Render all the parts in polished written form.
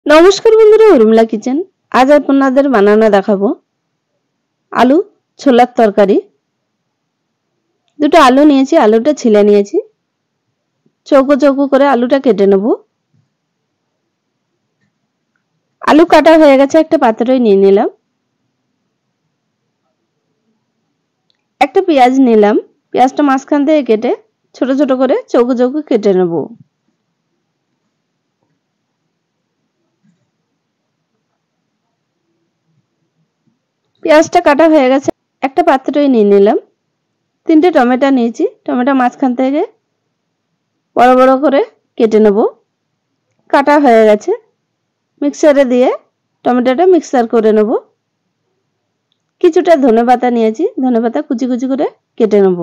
নমস্কার বন্ধুরা, উর্মিলা কিচেন। আজ আপনাদের বানানো দেখাবো আলু ছোলার তরকারি। দুটো আলু নিয়েছি, আলুটা ছিলে নিয়েছি, চৌকো চৌকো করে আলুটা কেটে নেব। আলু কাটা হয়ে গেছে, একটা পাত্রে নিয়ে নিলাম। একটা পেঁয়াজ নিলাম, পেঁয়াজটা মাঝখান থেকে কেটে ছোট ছোট করে চৌকো চৌকো কেটে নেব। পেঁয়াজটা কাটা হয়ে গেছে, একটা পাত্রে নিয়ে নিলাম। তিনটে টমেটো নিয়েছি, টমেটো মাঝখান থেকে বড় বড় করে কেটে নেব। কাটা হয়ে গেছে, মিক্সারে দিয়ে টমেটোটা মিক্সার করে নেব। কিছুটা ধনেপাতা নিয়েছি, ধনেপাতা কুচি কুচি করে কেটে নেব।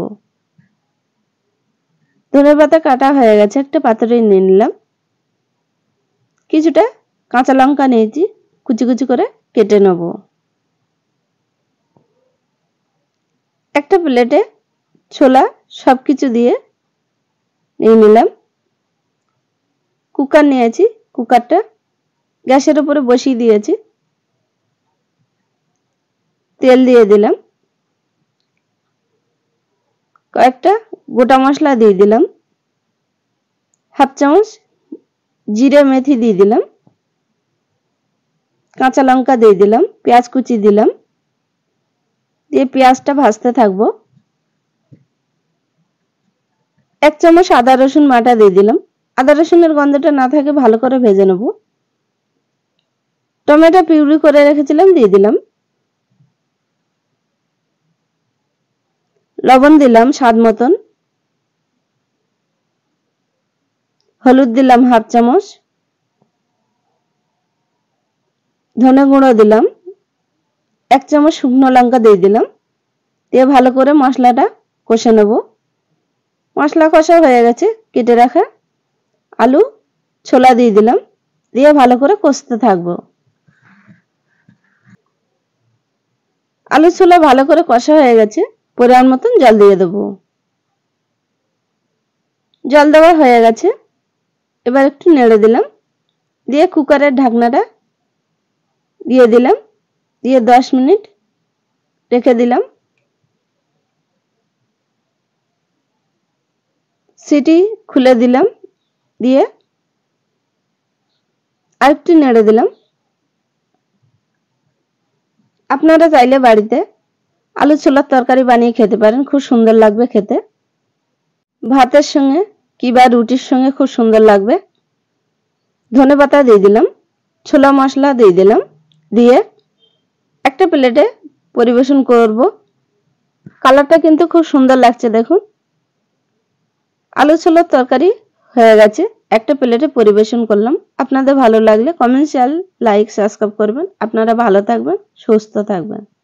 ধনেপাতা কাটা হয়ে গেছে, একটা পাত্রে নিয়ে নিলাম। কিছুটা কাঁচা লঙ্কা নিয়েছি, কুচি কুচি করে কেটে নেব। একটা প্লেটে ছোলা সবকিছু দিয়ে নিয়ে নিলাম। কুকার নিয়েছি, কুকারটা গ্যাসের উপরে বসিয়ে দিয়েছি। তেল দিয়ে দিলাম, কয়েকটা গোটা মশলা দিয়ে দিলাম, হাফ চামচ জিরে মেথি দিয়ে দিলাম, কাঁচা লঙ্কা দিয়ে দিলাম, পেঁয়াজ কুচি দিলাম, দিয়ে পেঁয়াজটা ভাজতে থাকবো। এক চামচ আদা রসুন বাটা দিয়ে দিলাম, আদা রসুনের গন্ধটা না থাকে ভালো করে ভেজে নেব। টমেটো পিউরি করে রেখেছিলাম দিয়ে দিলাম, লবণ দিলাম স্বাদ মতন, হলুদ দিলাম হাফ চামচ, ধনে গুঁড়ো দিলাম, এক চামচ শুকনো লঙ্কা দিয়ে দিলাম, দিয়ে ভালো করে মশলাটা কষে নেব। মশলা কষা হয়ে গেছে, কেটে রাখা আলু ছোলা দিয়ে দিলাম, দিয়ে ভালো করে কষতে থাকবো। আলু ছোলা ভালো করে কষা হয়ে গেছে, পরিমাণ মতন জল দিয়ে দেবো। জল দেওয়া হয়ে গেছে, এবার একটু নেড়ে দিলাম, দিয়ে কুকারের ঢাকনাটা দিয়ে দিলাম, দিয়ে 10 মিনিট রেখে দিলাম। সিটি খুলে দিলাম, দিয়ে আরেকটু নেড়ে দিলাম। আপনারা চাইলে বাড়িতে আলু ছোলার তরকারি বানিয়ে খেতে পারেন, খুব সুন্দর লাগবে খেতে। ভাতের সঙ্গে কিংবা রুটির সঙ্গে খুব সুন্দর লাগবে। ধনেপাতা দিয়ে দিলাম, ছোলা মশলা দিয়ে দিলাম, দিয়ে একটা প্লেটে পরিবেশন করব। কালারটা কিন্তু খুব সুন্দর লাগছে, দেখুন। আলু ছোলার তরকারি হয়ে গেছে, একটা প্লেটে পরিবেশন করলাম। আপনাদের ভালো লাগলে কমেন্ট, শেয়ার, লাইক, সাবস্ক্রাইব করবেন। আপনারা ভালো থাকবেন, সুস্থ থাকবেন।